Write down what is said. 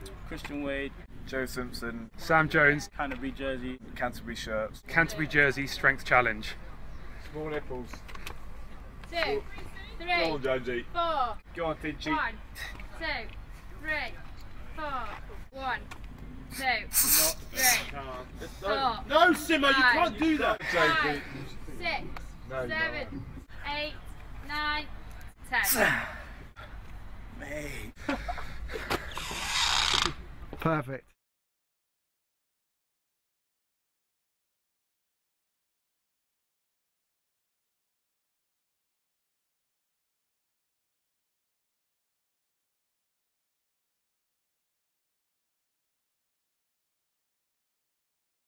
Christian Wade, Joe Simpson, Sam Jones, Canterbury jersey, Canterbury shirts, Canterbury Jersey Strength Challenge. small nipples. 2, 3, Go on, Jonesy. 4, Go on, Tinchy. 1, 2, 3, 4, 1, 2, 3, 4. No, Simmer, you Five. can't do that. 5, 6, No, 7, 8, 9, 10. Mate. Perfect.